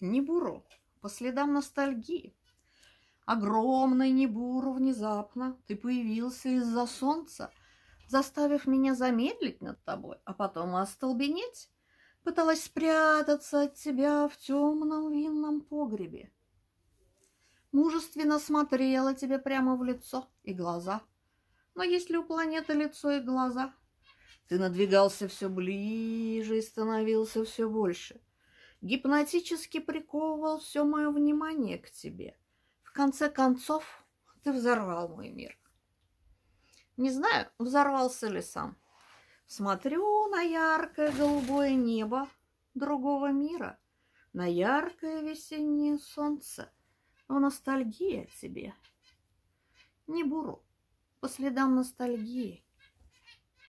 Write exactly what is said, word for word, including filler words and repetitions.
Нибуру по следам ностальгии. Огромный Нибуру внезапно ты появился из-за солнца, заставив меня замедлить над тобой, а потом остолбенеть. Пыталась спрятаться от тебя в темном винном погребе. Мужественно смотрела тебе прямо в лицо и глаза. Но есть ли у планеты лицо и глаза? Ты надвигался все ближе и становился все больше. Гипнотически приковывал все мое внимание к тебе. В конце концов, ты взорвал мой мир. Не знаю, взорвался ли сам. Смотрю на яркое голубое небо другого мира, на яркое весеннее солнце, в ностальгии о тебе. Нибуру по следам ностальгии.